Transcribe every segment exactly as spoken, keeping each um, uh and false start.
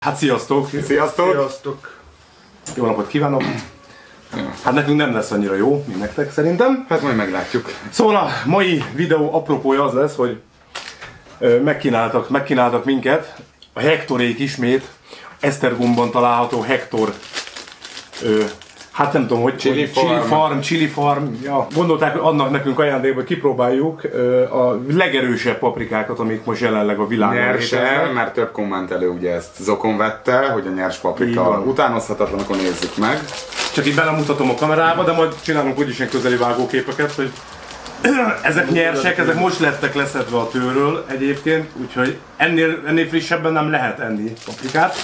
Hát sziasztok! Sziasztok! Sziasztok! Jó napot kívánok! Hát nekünk nem lesz annyira jó, mint nektek szerintem. Hát majd meglátjuk. Szóval a mai videó apropója az lesz, hogy megkínáltak, megkínáltak minket a Hektorék ismét, Esztergomban található Hektor, ö, hát nem tudom, hogy Chili farm, chili farm, chili farm. Ja. Gondolták, hogy adnak nekünk ajándékba, hogy kipróbáljuk ö, a legerősebb paprikákat, amik most jelenleg a világon Nyerse, mert több kommentelő ugye ezt zokon vette, hogy a nyers paprika utánozhatatlan, akkor nézzük meg. Csak így belemutatom a kamerába, de majd csinálunk úgyis ilyen közeli vágóképeket, hogy ezek nyersek, ezek most lettek leszedve a tőről egyébként, úgyhogy ennél, ennél frissebben nem lehet enni paprikát.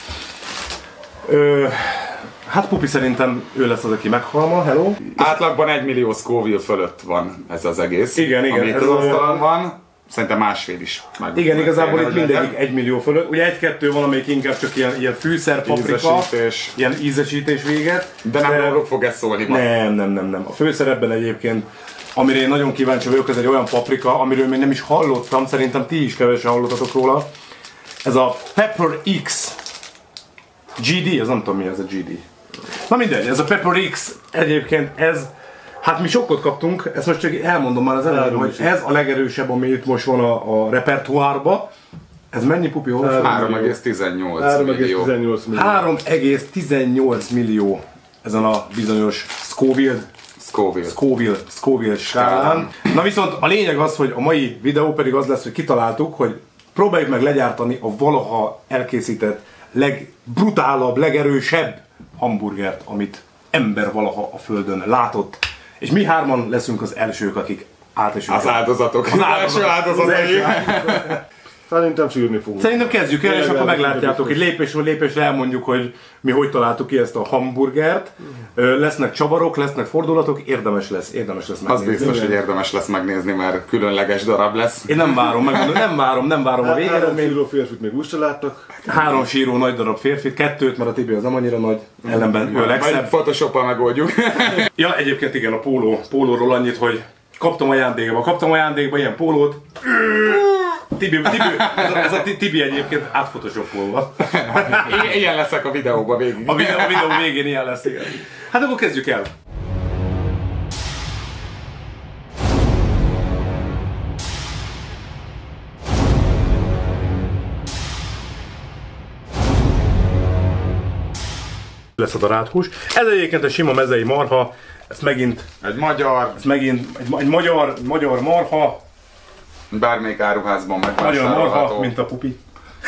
Ö, hát Pupi szerintem ő lesz az, aki meghal ma, hello. Átlagban egy millió Scoville fölött van ez az egész. Igen, igen. Ami Ez az a... asztalon van, szerintem másfél is. Meg, igen, meg igazából kéne, itt mindegyik egy millió fölött. Ugye egy-kettő valamelyik inkább csak ilyen, ilyen fűszer, paprika, ízesítés. Ilyen ízesítés véget. De nem róluk fog ez szólni ma. Nem, nem, nem, nem. A főszerepben egyébként, amire én nagyon kíváncsi vagyok, ez egy olyan paprika, amiről még nem is hallottam, szerintem ti is kevesen hallottatok róla. Ez a Pepper X gé dé, ez nem tudom mi ez a gé dé. Na mindegy, ez a Pepper X egyébként ez, hát mi sokkot kaptunk, ezt most csak elmondom már az elején, hogy ez a legerősebb, ami itt most van a, a repertoárba. Ez mennyi, Pupi? három egész tizennyolc millió. három egész tizennyolc millió ezen a bizonyos Scoville Scoville. Scoville, Scoville skálán. Na viszont a lényeg az, hogy a mai videó pedig az lesz, hogy kitaláltuk, hogy próbáljuk meg legyártani a valaha elkészített legbrutálabb, legerősebb hamburgert, amit ember valaha a földön látott. És mi hárman leszünk az elsők, akik átesünk. Az áldozatok. Az, az első áldozatai. Szerintem sírni fogunk. Szerintem kezdjük el, és akkor meglátjátok, hogy lépésről lépésre elmondjuk, hogy mi hogy találtuk ki ezt a hamburgert. Lesznek csavarok, lesznek fordulatok, érdemes lesz, érdemes lesz megnézni. Az biztos, hogy érdemes lesz megnézni, mert különleges darab lesz. Én nem várom, megmondom, nem várom, nem várom a végeredményt. Három síró férfit még úgy se láttak. Három síró nagy darab férfit, kettőt, mert a Tibi az nem annyira nagy, ellenben ő a legszebb. Majd Photoshoppal megoldjuk. Ja, egyébként igen, a póló, pólóról annyit, hogy kaptam ajándékba, kaptam ajándékba ilyen pólót. Tibi, Tibi, ez, a, ez a Tibi egyébként átfotoshopolva. Ilyen leszek a videóban végig. A videó, a videó végén ilyen lesz, igen. Hát akkor kezdjük el. Lesz a daráthús. Ez egyébként a sima mezei marha, ezt megint... Egy magyar... Ez megint egy, egy magyar, magyar marha. Bármelyik áruházban Magyar megvásárolható. marha, mint a Pupi.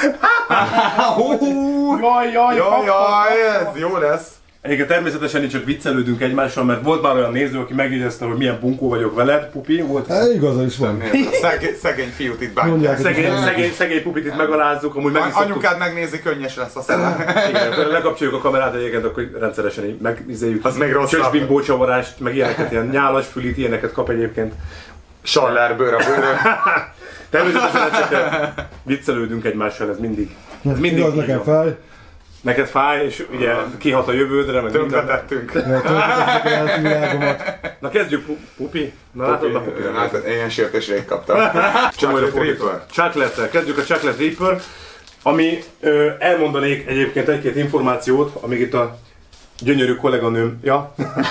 Jaj, jaj, jaj, jaj, ez jó lesz. Egyébként természetesen így csak viccelődünk egymással, mert volt már olyan néző, aki megjegyezte, hogy milyen bunkó vagyok veled, Pupi. Volt. Hát igaza is van. Szegény, szegény fiút itt bántják. Szegény, szegény, szegény Pupit itt megalázzuk, amúgy meg is szoktuk. Anyukád megnézi, könnyes lesz a szeme. Igen, lekapcsoljuk a kamerát egyébként, akkor rendszeresen így megnézzük. Az még rosszabb. Csöcsbimbó csavarást, meg ilyeneket, ilyen nyálas fülit, ilyeneket kap egyébként. Sallárbőr a bőrön. Természetesen csak viccelődünk egymással, ez mindig. Ez mindig igaz, nekem fáj. Neked fáj, és ugye kihat a jövődre, meg Tönkretettünk. Na kezdjük, Pupi. Na látod a Pupi. Hát ilyen sértésre kaptam. Chocolate Reaper. Chocolate-tel. Kezdjük a Chocolate Reaper, ami ö, elmondanék egyébként egy-két információt, amíg itt a gyönyörű kolléganőm, ja.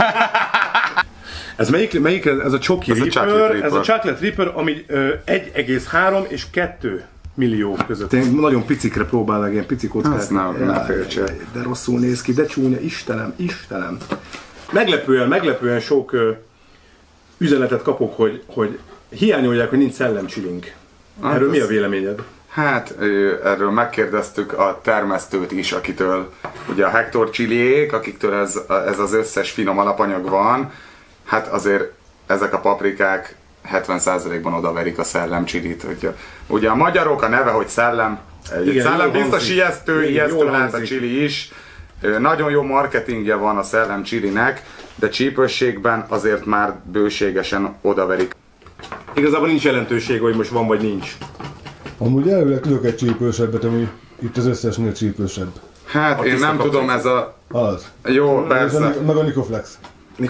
Ez melyik, melyik ez a Choki ez Reaper, a Reaper, ez a Chocolate Reaper, ami egy egész három és kettő millió között. Én nagyon picikre próbálnak, ilyen pici kockák. Azt nem, nem féltse. De rosszul néz ki, de csúnya, Istenem, Istenem. Meglepően, meglepően sok ö, üzenetet kapok, hogy, hogy hiányolják, hogy nincs szellemcsilink. Erről mi a véleményed? Hát erről megkérdeztük a termesztőt is, akitől ugye a Hektor chiliék, akiktől ez, ez az összes finom alapanyag van. Hát azért ezek a paprikák hetven százalékban odaverik a szellemcsilit. Ugye, ugye a magyarok a neve, hogy szellem, egy igen, szellem biztos ijesztő, ijesztő lehet a chili is. Nagyon jó marketingje van a szellem chilinek, de csípősségben azért már bőségesen odaverik. Igazából nincs jelentőség, hogy most van vagy nincs. Amúgy elvileg tudok egy csípősebbet, ami itt az összesnél csípősebb. Hát A én nem tudom, ez a... Az. Jó, persze. Meg a Nikoflex. Nikoflex.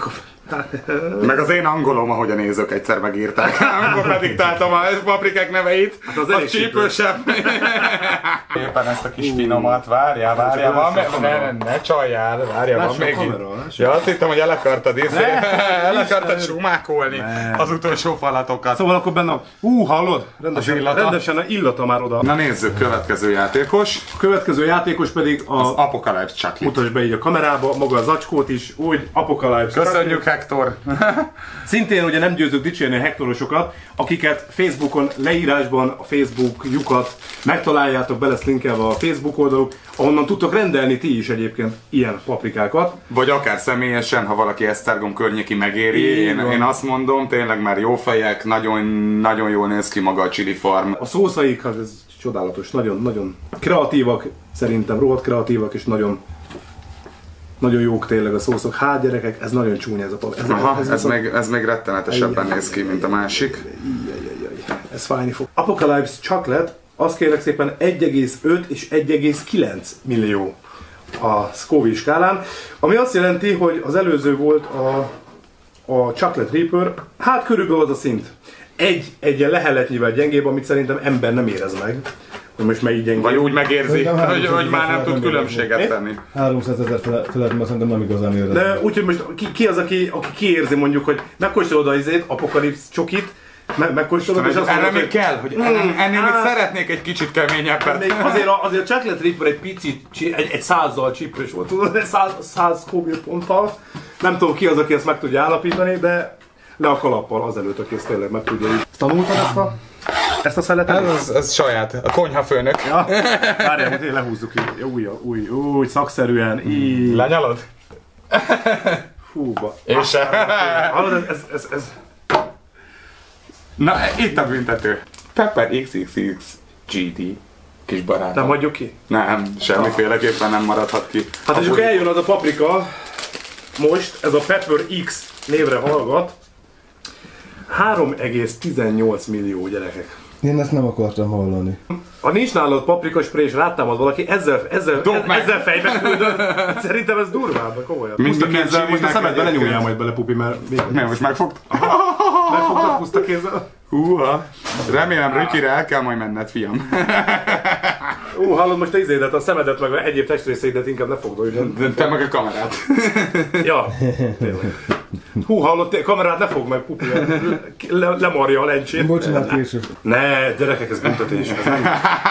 Meg az én angolom, ahogy a nézők egyszer megírták, amikor prediktáltam a paprikák neveit, hát az, az csípősebb. Éppen ezt a kis finomat, várjál, várjál, van még, ne, ne, ne csaljál, várjál, van még itt. Ja, azt hittem, hogy el akartad észre, el akartad sumákolni az utolsó falatokat. Szóval akkor benne, hú, hallod? Rendesen, illata. rendesen a illata már oda. Na nézzük, következő játékos. A következő játékos pedig a... az Apocalypse Chocolate. Mutasd be így a kamerába, maga az acskót is, úgy Apocalypse. Köszönjük, Hector! Szintén ugye nem győzök dicsérni a hektorosokat, akiket Facebookon leírásban a Facebook lyukat megtaláljátok, be lesz linkelve a Facebook oldaluk, ahonnan tudtok rendelni ti is egyébként ilyen paprikákat. Vagy akár személyesen, ha valaki Esztergom környéki megéri. Én, én azt mondom, tényleg már jó fejek, nagyon, nagyon jól néz ki maga a chili farm. A szószaik, hát ez csodálatos, nagyon, nagyon kreatívak, szerintem rohadt kreatívak, és nagyon Nagyon jók tényleg a szószok. Hát gyerekek, ez nagyon csúnya ez a pap. Ez, Aha, ez, ez, még, ez még rettenetesebben néz ki, mint a másik. Ez fájni fog. Apocalypse Chocolate, azt kérlek szépen egy egész öt és egy egész kilenc millió a Scoville skálán, ami azt jelenti, hogy az előző volt a, a Chocolate Reaper, hát körülbelül az a szint. Egy, egy ilyen leheletnyivel gyengébb, amit szerintem ember nem érez meg. Most már így gyengébb. Vagy úgy megérzi, hogy, hogy már nem tud különbséget tenni. háromszázezer felett, mert szerintem nem igazán érez. De úgyhogy most ki, ki az, aki, aki kiérzi mondjuk, hogy megkóstolod az izét, Apocalypse csokit, me, megkóstolod, és azt mondod, hogy... kell, hogy ennél, ennél még szeretnék egy kicsit keményebbet. Még azért, a, azért a Chocolate Reaper egy picit, egy, egy százzal csípős volt, tudod, egy száz, száz Scoville ponttal. Nem tudom ki az, aki ezt meg tudja állapítani, de le a kalappal azelőtt, aki ezt tényleg meg tudja így. Tanultad ezt a... Ezt a szeletet? Ez, ez saját, a konyhafőnök. Ja. Várjál, hogy lehúzzuk így. Új, új, új, szakszerűen, így. Lenyalod? Húba. És se. Hallod, ez, ez, ez, ez... Na, itt a büntető. Pepper iksz iksz iksz gé dé. Kis barátom. Nem hagyjuk ki? Nem, semmiféleképpen nem maradhat ki. Hát és akkor eljön az a paprika, most ez a Pepper X névre hallgat. három egész tizennyolc millió gyerekek. Én ezt nem akartam hallani. Ha nincs nálad paprikaspré és rátámad valaki, ezzel, ezzel, ezzel, ezzel fejbe küldöd. Szerintem ez durvább, komolyan. Puszta kézzel, most a szemedbe ne nyúljál majd bele, pupi, mert... Még nem, most megfogt? Megfogtad puszta kézzel? Húha. Remélem, Rütyire el kell majd menned, fiam. Ú, hallod most a izédet, a szemedet, meg egyéb testrészeidet inkább ne fogd, hogy... De te meg a kamerát. Ja, tényleg. Hú, hallod, a kamerát ne fogd meg, pupi, le, lemarja a lencsét. Bocsánat, később. Ne, gyerekek, ez büntetés. Ez nem...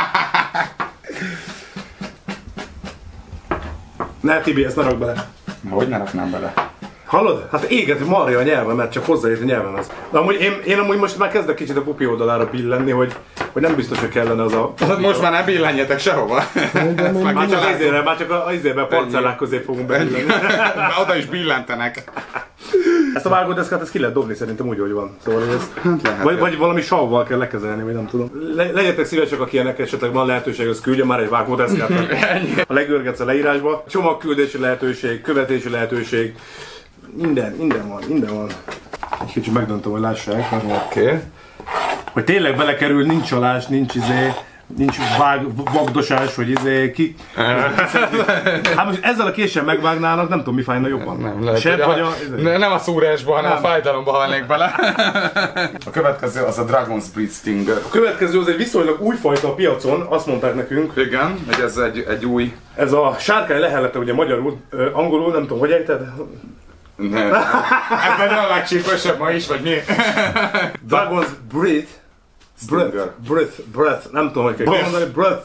Ne, Tibi, ezt ne rakd bele. Hogy ne raknám bele? Hallod? Hát éget marja a nyelvemet, csak hozzáért a nyelvemhez. De amúgy én, én amúgy most már kezdek kicsit a pupi oldalára billenni, hogy, hogy nem biztos, hogy kellene az a... Most már ne billenjetek sehova. Már csak az izére, már csak az izére, a parcellák közé fogunk bebillenni. Oda is billentenek. Ezt a vágódeszkát ezt ki lehet dobni szerintem úgy, hogy van. Szóval, hogy ez... vagy, vagy valami savval kell lekezelni, vagy nem tudom. Le, legyetek szívesek, aki ennek esetleg van lehetőség, az küldje már egy vágódeszkát. A legörgetsz a leírásba. Csomagküldési lehetőség, követési lehetőség. Minden, minden van, minden van. Egy kicsit megdöntöm, hogy lássák. Oké. Okay. Hogy tényleg belekerül, nincs csalás, nincs izé, nincs vág, vagdosás, hogy izé, ki... Hát most ezzel a késsel megvágnának, nem tudom mi fájna jobban. Nem, lehet, Sebb, a, vagy a, izé. Nem a szúrásba, hanem nem. A fájdalomba halnék bele. A következő az a Dragon's Breed Stinger. A következő az egy viszonylag újfajta a piacon, azt mondták nekünk. Igen, hogy ez egy, egy új... Ez a sárkány lehellete, ugye magyarul, angolul, nem tudom, hogy ejted? Nem. Ez nagyon a legcsípősebb ma is, vagy mi? Dragon's Breath. Breath. Breath. Breath. Nem tudom, hogy kell mondani. Breath.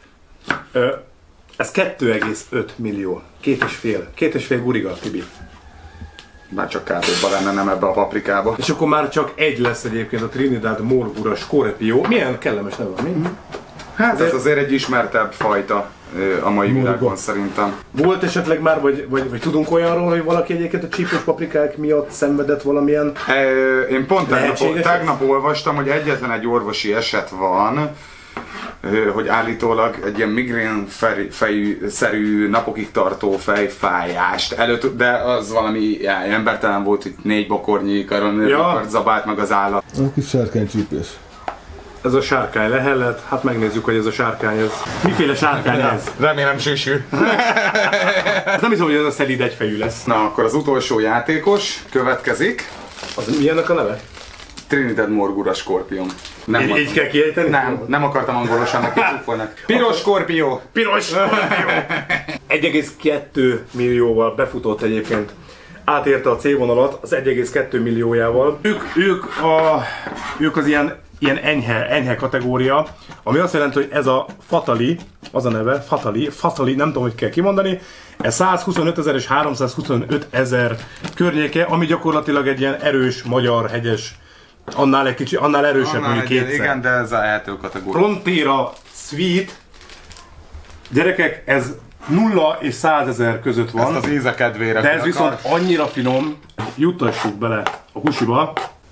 Ez kettő egész öt millió. Két és fél. Két és fél guriga, Tibi. Már csak kávébba lenne, nem ebbe a paprikába. És akkor már csak egy lesz egyébként a Trinidad Morbura Scorpio. Milyen kellemes neve van, mi? Hát ez azért egy ismertebb fajta a mai világban szerintem. Volt esetleg már, vagy, vagy, vagy tudunk olyanról, hogy valaki egyébként a csípős paprikák miatt szenvedett valamilyen? E, én pont tegnap, tegnap olvastam, hogy egyetlen egy orvosi eset van, hogy állítólag egy ilyen migrén fejű, napokig tartó fejfájást előtt, de az valami já, embertelen volt, hogy négy bokornyi karon ja. Zabált meg az állat. A kis sárkánycsípés. Ez a sárkány lehellet, hát megnézzük, hogy ez a sárkány, ez... Miféle sárkány ez? Remélem süsű. Ez nem hiszem, hogy ez a szelíd egyfejű lesz. Na, akkor az utolsó játékos következik. Az milyennek a neve? Trinidad Morgura Scorpion. Nem Így, így kell kiejteni? Nem, nem akartam angolosan neki csúfolnak. Piros Scorpio! Piros Scorpio! egy egész kettő millióval befutott egyébként. Átérte a C-vonalat az egy egész kettő milliójával. Ők, ők, a, ők az ilyen, ilyen enyhe, enyhe kategória, ami azt jelenti, hogy ez a Fatali, az a neve, Fatali, Fatali, nem tudom, hogy kell kimondani, ez százhuszonötezer és háromszázhuszonötezer környéke, ami gyakorlatilag egy ilyen erős, magyar, hegyes, annál egy kicsi, annál erősebb, Annál mondjuk egy- kétszer. Igen, de ez a eltő kategória. Frontiera Suite, gyerekek, ez nulla és százezer között van. Ezt az íze kedvére. De ez ki viszont akar. annyira finom, juttassuk bele a husiba.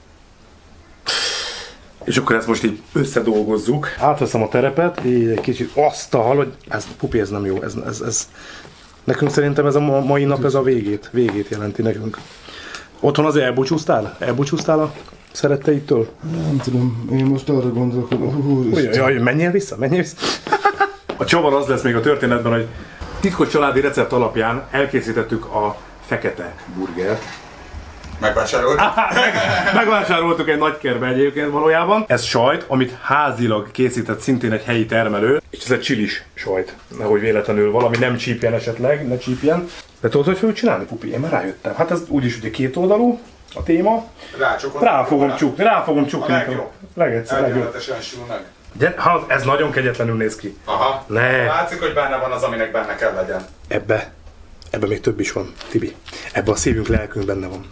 És akkor ezt most így összedolgozzuk. Átveszem a terepet, így egy kicsit azt a hal, hogy ez, pupi, ez nem jó, ez, ez, ez. Nekünk szerintem ez a ma- mai nap ez a végét, végét jelenti nekünk. Otthon az elbúcsúztál? Elbúcsúztál a szeretteittől? Nem tudom, én most arra gondolok, hogy hú, Jaj, jaj, menjél vissza, menjél vissza. A csavar az lesz még a történetben, hogy titkos családi recept alapján elkészítettük a fekete burgert. Megvásárolt. Megvásároltuk egy nagy kerbe egyébként valójában. Ez sajt, amit házilag készített szintén egy helyi termelő. És ez egy csilis sajt. Nehogy véletlenül valami nem csípjen esetleg, ne csípjen. De tudod, hogy fogjuk csinálni, pupi? Én már rájöttem. Hát ez úgyis ugye két oldalú a téma. Rácsokod. Rá fogom csukni, rá fogom csukni. A legjobb. Legegyszer, legjobb. Elgyőletesen sül meg. De, hát ez nagyon kegyetlenül néz ki. Aha. Ne. Látszik, hogy benne van az, aminek benne kell legyen. Ebbe, ebbe még több is van, Tibi. Ebbe a szívünk, lelkünk benne van.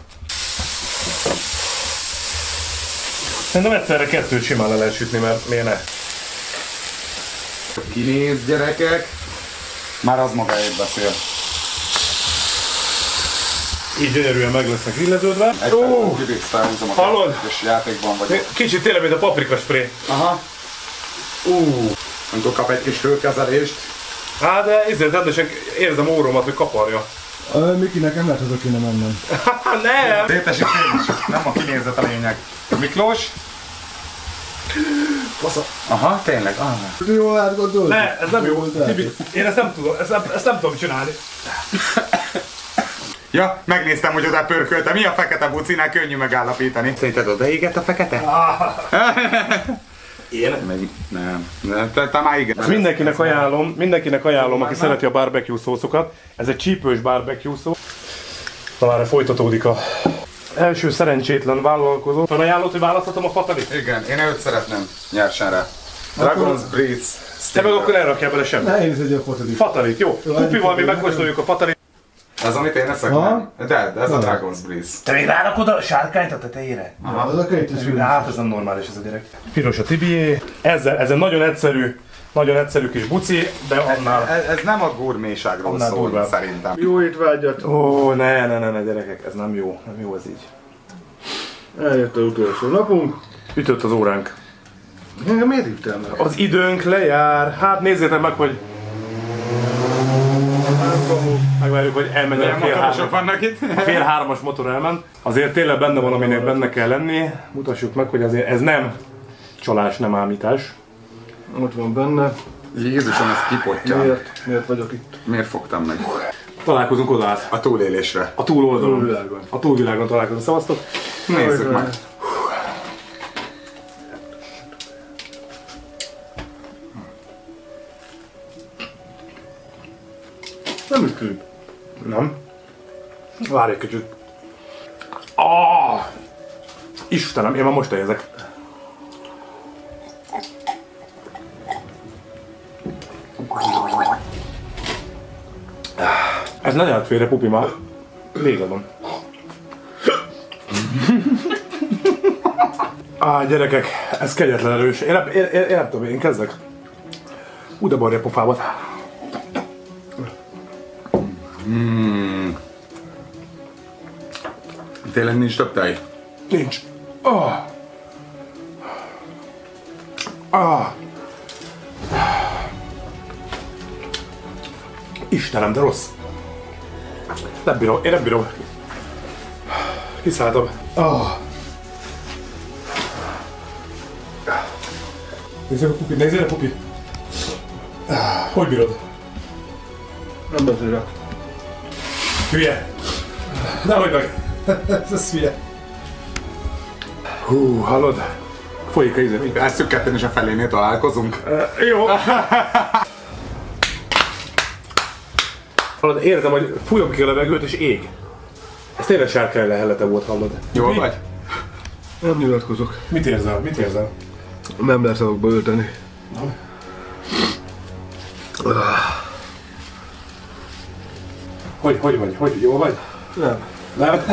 Szerintem egyszerre kettőt simán le lehet sütni, mert miért ne? Kinéz, gyerekek. Már az magáért beszél. Így gyönyörűen meg lesznek grilleződve. Egy Ó, percet felhúzom a hallod? kettőt, és játékban vagyok. kicsit tényleg, mint a paprika spray. Aha. Ú. Amikor kap egy kis fölkezelést. Hát de ezért rendesen érzem óromat, hogy kaparja. Uh, Miki, nekem lehet haza kéne mennem. Nem! Szétesítés. Nem a kinézet a lényeg. Miklós? Fasza. Aha, tényleg. Ah. Jó, átgondolt? Ne, ez nem jó. Tibi, én ezt nem tudom, ezt nem, ezt nem tudom csinálni. Ja, megnéztem, hogy oda pörkölte. Mi a fekete bucinál, könnyű megállapítani. Szerinted odaégett a fekete? Én? Meg, nem. nem. Te, te már igen. Ezt mindenkinek ajánlom, mindenkinek ajánlom, aki szereti a barbecue szószokat. Ez egy csípős barbecue szó. Na már folytatódik a első szerencsétlen vállalkozó. Felajánlott, hogy választhatom a fatalit? Igen, én őt szeretném nyersen rá. Dragon's Breeze. Te meg akkor elrakjál bele semmit. Ne, én is egy a fotodik. Fatalit, jó? Pupival mi megkóstoljuk a fatalit. Ez amit én eszek, Aha. nem? De, de ez a Dragon's Breeze. Te még rárakod a sárkányt a tetejére? Az a kejtés ül. Hát ez nem normális ez a gyerek. Piros a Tibié. Ezzel, ez egy nagyon egyszerű, nagyon egyszerű kis buci, de annál... Ez, ez nem a gurméságról Annál szól, durvább. szerintem. Jó étvágyat! Ó, ne, ne, ne, ne, gyerekek, ez nem jó, nem jó ez így. Eljött az utolsó napunk. Ütött az óránk. Engem miért hívtál meg? Az időnk lejár. Hát nézzétek meg, hogy... Megvárjuk, hogy elmenjen a Nem fél, motorosok három, vannak itt. a fél hármas motor elment. Azért tényleg benne van, aminek benne kell lenni. Mutassuk meg, hogy azért ez nem csalás, nem ámítás. Ott van benne. Jézusom, ez kipottyant. Miért? Miért vagyok itt? Miért fogtam meg? Találkozunk oda át. A túlélésre. A túloldalon. Túlvilágon. A túlvilágon találkozunk. Szevasztok! Nézzük meg. Nem ütkünk. Nem? Várj egy kicsit. Ah! Istenem, én már most érzek. Ez ne járt félre, Pupi, már végre van. Á, gyerekek, ez kegyetlen erős. Én, nem- én, én, én nem tudom, én kezdek. Ú, de barja pofámat. Tényleg nincs több tej? Nincs. Ah. Ah. Istenem, de rossz. Nem bírom, én nem bírom. Kiszálltam. Ah. Nézzük a pupit, nézzél a pupit! Hogy bírod? Nem beszélek. Hülye! Nehogy meg! Ez hülye! Hú, hallod? Folyik a íze, mi? Ezt ketten is a felénél találkozunk. Uh, jó! Hallod, érzem, hogy fújom ki a levegőt és ég. Ez tényleg sárkány lehellete volt, hallod? Jól vagy? Nem nyilatkozok. Mit érzel? Mit érzel? Nem lesz avokba ölteni. Hogy, hogy vagy? Hogy? Jó vagy? Nem. Nem?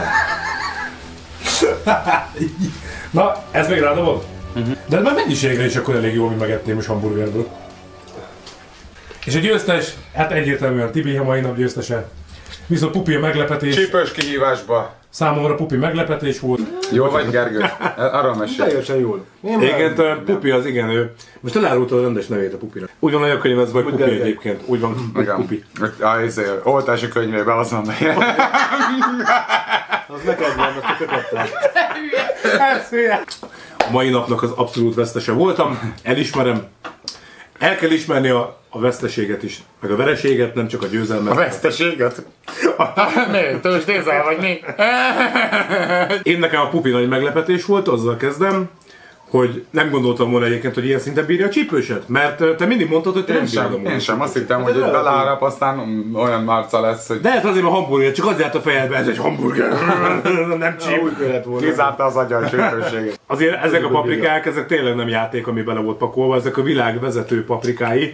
Na, ez még rádobod? Uh-huh. De ez már mennyiségre is akkor elég jó, hogy megetném most hamburgerből. És a győztes, hát egyértelműen Tibi a mai nap győztese. Viszont Pupi a meglepetés. Csípős kihívásba. Számomra Pupi meglepetés volt. Jól vagy, Gergő? Arról mesélj. Teljesen jól. Igen, Pupi az igen, ő. Most elárulta a rendes nevét a Pupira. Úgy van, hogy a könyvezve, hogy Pupi egyébként. Úgy van, hogy Pupi. A oltási könyvében az van. Az neked van, azt te kaptál. A mai napnak az abszolút vesztese voltam, elismerem. El kell ismerni a, a veszteséget is, meg a vereséget, nem csak a győzelmet. A veszteséget? Mi? Tőzsdézel vagy mi? Én nekem a Pupi nagy meglepetés volt, azzal kezdem, hogy nem gondoltam volna egyébként, hogy ilyen szinten bírja a csípőset, mert te mindig mondtad, hogy te Én nem bírod a sem, én módot. sem. Azt hittem, hogy itt belárap, aztán olyan marca lesz, hogy De hát azért a hamburger, csak az járt a fejedbe, ez egy hamburger, nem csíp. kizárta az agya a csípőséget. Azért ezek a paprikák, ezek tényleg nem játék, ami bele volt pakolva, ezek a világ vezető paprikái.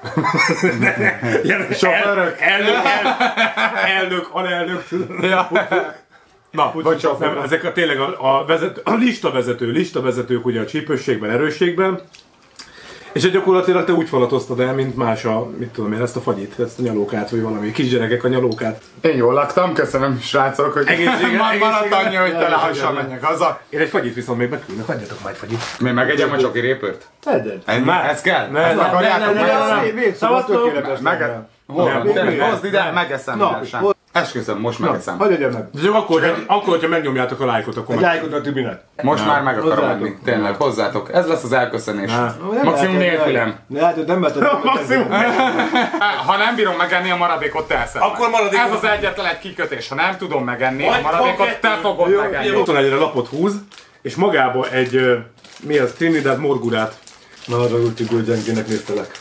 Sofőrök. Elnök, elnök, alelnök. Na, nem, ezek a, tényleg a, a, vezető, a listavezető, listavezetők ugye a csípősségben, erősségben. És gyakorlatilag te úgy falatoztad el, mint más a, mit tudom én, ezt a fagyit, ezt a nyalókát, vagy valami kisgyerekek a nyalókát. Én jól laktam, köszönöm srácok, hogy maradt annyi, hogy tele hasonl menjek haza. Én egy fagyit viszont még beküldnek, hagyjatok majd fagyit. Mi megegyem a csoki répőrt? Tegyed. Ez kell? Ne, Ezt ne, akarjátok? Ne, ne, ne, ne, végszó, az tökéletes. Meg... Hol van? Hozd ide, megeszem mindesen. Esküszöm, most megeszem. Hagyj egyem meg. De csak akkor, hogy, akkor, hogyha megnyomjátok a lájkot, akkor Egy meg... lájkot a Tibinek. Most már meg akarom Hozzátok. enni. Tényleg, hozzátok. Ez lesz az elköszönés. Na. Maximum nélkülem. Ne, hát nem vettem. Ha nem bírom megenni, a maradékot te eszed Akkor meg. maradékot- Ez az egyetlen egy kikötés. Ha nem tudom megenni, a Vagy maradékot fog te kettő. fogod Jó, megenni. Otthon egyre lapot húz, és magába egy, ö, mi az, Trinidad morgurát. Na, az a úgy Tibi, hogy gyengének néztelek.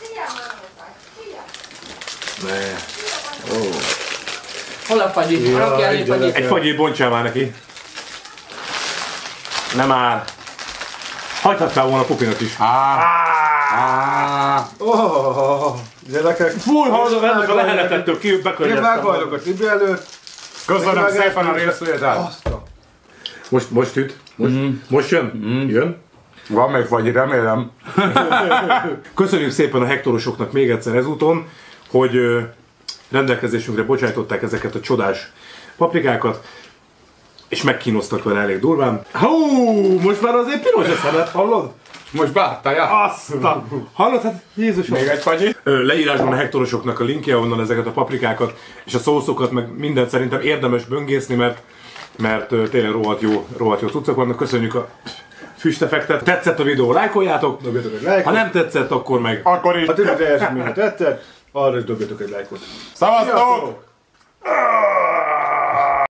Hol a fagyi? Rakja elég fagyit. Egy fagyit bontsál már neki. Nem már. Hagyhattál volna Pupinak is. Á, Oh, gyerekek. Fúj, hallod, ennek a leheletettől ki Én bekörnyeztem. meghajlok a Tibi előtt. köszönöm szépen a részvételt. Azt a... Most, most üt. Most, most jön? Jön. Van még vagy, remélem. Köszönjük szépen a hektorosoknak még egyszer ezúton, hogy ö, rendelkezésünkre bocsájtották ezeket a csodás paprikákat, és megkínoztak vele elég durván. Hú, most már azért piros a szemed, hallod? Most beálltál, ja? Azt a... Hallod? Hát Jézusom! Még egy fagyi? Ö, Leírásban a hektorosoknak a linkje, onnan ezeket a paprikákat és a szószokat, meg mindent szerintem érdemes böngészni, mert, mert ö, tényleg rohadt jó, rohadt jó cuccok vannak. Köszönjük a füstefektet. Tetszett a videó, lájkoljátok. Dobjatok egy lájkot. Ha nem tetszett, akkor meg... Akkor is. Ha Tibi teljesítménye tetszett, arra is dobjatok egy lájkot. Szavaztok! Sziasztok!